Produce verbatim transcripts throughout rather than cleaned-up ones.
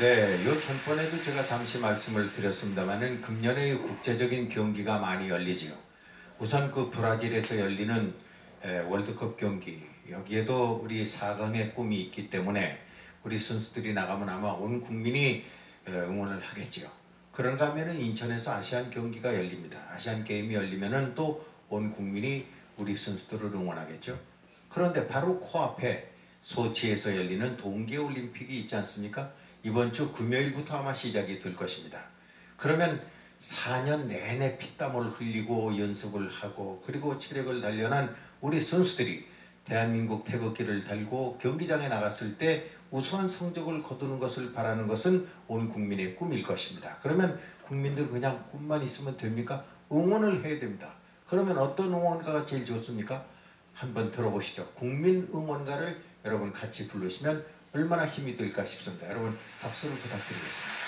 네, 요 전번에도 제가 잠시 말씀을 드렸습니다만은 금년에 국제적인 경기가 많이 열리지요. 우선 그 브라질에서 열리는 에, 월드컵 경기, 여기에도 우리 사 강의 꿈이 있기 때문에 우리 선수들이 나가면 아마 온 국민이 에, 응원을 하겠지요. 그런가 하면은 인천에서 아시안 경기가 열립니다. 아시안 게임이 열리면은 또 온 국민이 우리 선수들을 응원하겠죠. 그런데 바로 코앞에 소치에서 열리는 동계올림픽이 있지 않습니까? 이번 주 금요일부터 아마 시작이 될 것입니다. 그러면 사 년 내내 피땀을 흘리고 연습을 하고 그리고 체력을 단련한 우리 선수들이 대한민국 태극기를 달고 경기장에 나갔을 때 우수한 성적을 거두는 것을 바라는 것은 온 국민의 꿈일 것입니다. 그러면 국민들 그냥 꿈만 있으면 됩니까? 응원을 해야 됩니다. 그러면 어떤 응원가가 제일 좋습니까? 한번 들어보시죠. 국민 응원가를 여러분 같이 부르시면 얼마나 힘이 될까 싶습니다. 여러분 박수를 부탁드리겠습니다.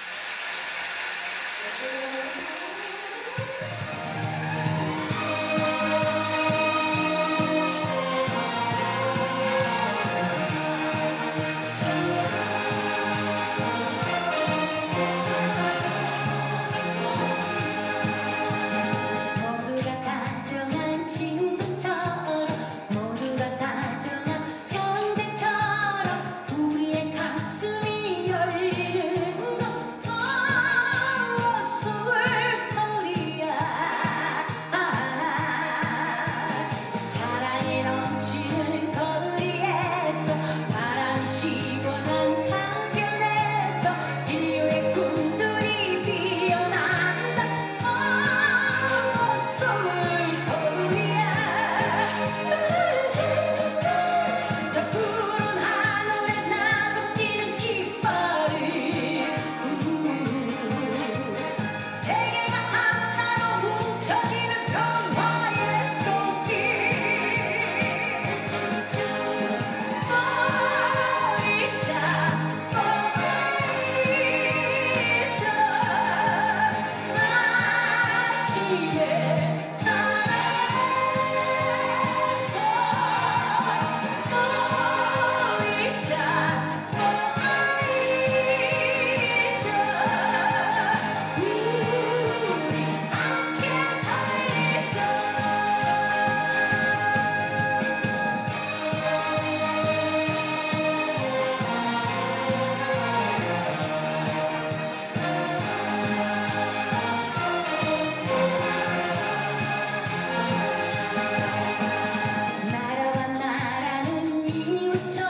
나라와 나라는 이웃처럼